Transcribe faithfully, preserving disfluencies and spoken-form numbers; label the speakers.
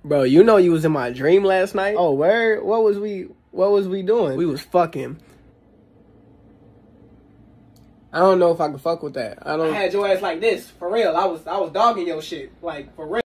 Speaker 1: Bro, you know you was in my dream last night.
Speaker 2: Oh, where? What was we? What was we doing?
Speaker 1: We was fucking.
Speaker 2: I don't know if I can fuck with that. I don't.
Speaker 1: I had your ass like this for real. I was I was dogging your shit like for real.